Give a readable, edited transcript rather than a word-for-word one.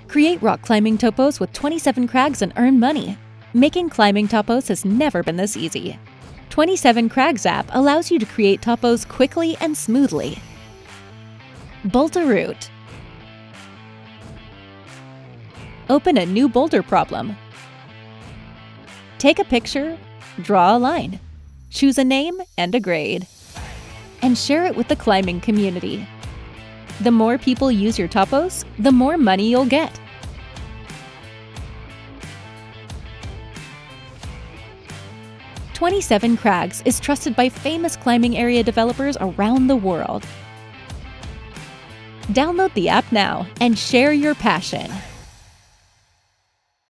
Create rock climbing topos with 27 crags and earn money. Making climbing topos has never been this easy. 27 Crags app allows you to create topos quickly and smoothly. Bolt a route. Open a new boulder problem. Take a picture, draw a line, choose a name and a grade, and share it with the climbing community. The more people use your topos, the more money you'll get. "27 Crags" is trusted by famous climbing area developers around the world. Download the app now and share your passion.